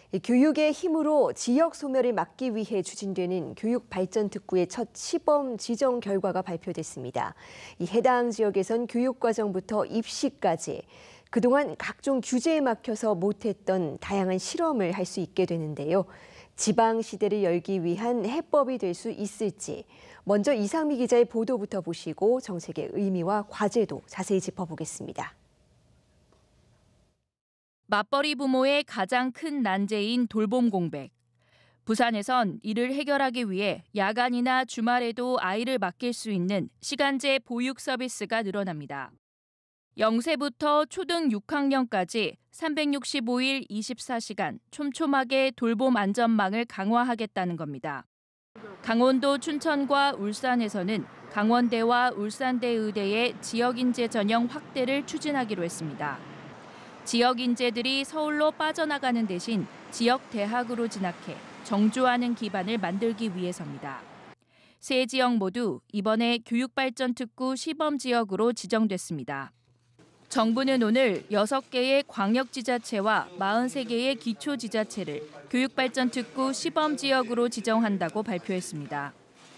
이 교육의 힘으로 지역 소멸을 막기 위해 추진되는 교육발전특구의 첫 시범 지정 결과가 발표됐습니다. 이 해당 지역에선 교육과정부터 입시까지 그동안 각종 규제에 막혀서 못했던 다양한 실험을 할 수 있게 되는데요. 지방 시대를 열기 위한 해법이 될 수 있을지 먼저 이상미 기자의 보도부터 보시고 정책의 의미와 과제도 자세히 짚어보겠습니다. 맞벌이 부모의 가장 큰 난제인 돌봄 공백. 부산에선 이를 해결하기 위해 야간이나 주말에도 아이를 맡길 수 있는 시간제 보육 서비스가 늘어납니다. 0세부터 초등 6학년까지 365일 24시간 촘촘하게 돌봄 안전망을 강화하겠다는 겁니다. 강원도 춘천과 울산에서는 강원대와 울산대 의대의 지역인재 전형 확대를 추진하기로 했습니다. 지역 인재들이 서울로 빠져나가는 대신 지역 대학으로 진학해 정주하는 기반을 만들기 위해서입니다. 세 지역 모두 이번에 교육발전특구 시범지역으로 지정됐습니다. 정부는 오늘 6개의 광역지자체와 43개의 기초지자체를 교육발전특구 시범지역으로 지정한다고 발표했습니다.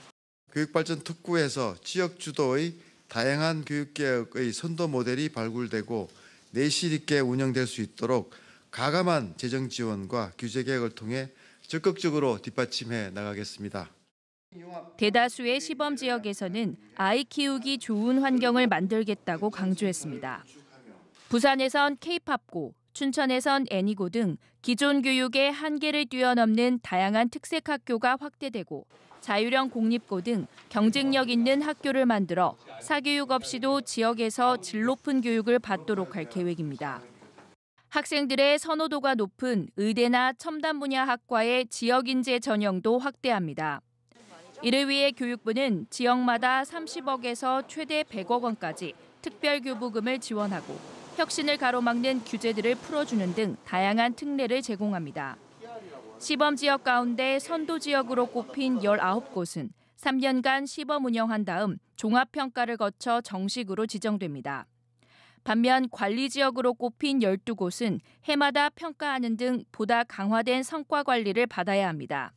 교육발전특구에서 지역 주도의 다양한 교육개혁의 선도 모델이 발굴되고 내실 있게 운영될 수 있도록 가감한 재정 지원과 규제 개혁을 통해 적극적으로 뒷받침해 나가겠습니다. 대다수의 시범 지역에서는 아이 키우기 좋은 환경을 만들겠다고 강조했습니다. 부산에선 K-팝고, 춘천에선 애니고 등 기존 교육의 한계를 뛰어넘는 다양한 특색 학교가 확대되고 자율형 공립고 등 경쟁력 있는 학교를 만들어 사교육 없이도 지역에서 질 높은 교육을 받도록 할 계획입니다. 학생들의 선호도가 높은 의대나 첨단 분야 학과의 지역 인재 전형도 확대합니다. 이를 위해 교육부는 지역마다 30억에서 최대 100억 원까지 특별교부금을 지원하고 혁신을 가로막는 규제들을 풀어주는 등 다양한 특례를 제공합니다. 시범 지역 가운데 선도 지역으로 꼽힌 19곳은 3년간 시범 운영한 다음 종합평가를 거쳐 정식으로 지정됩니다. 반면 관리 지역으로 꼽힌 12곳은 해마다 평가하는 등 보다 강화된 성과 관리를 받아야 합니다.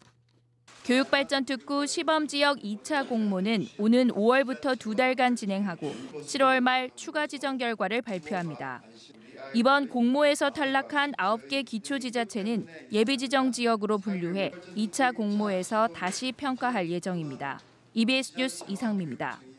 교육발전특구 시범지역 2차 공모는 오는 5월부터 2달간 진행하고 7월 말 추가 지정 결과를 발표합니다. 이번 공모에서 탈락한 9개 기초지자체는 예비지정 지역으로 분류해 2차 공모에서 다시 평가할 예정입니다. EBS 뉴스 이상미입니다.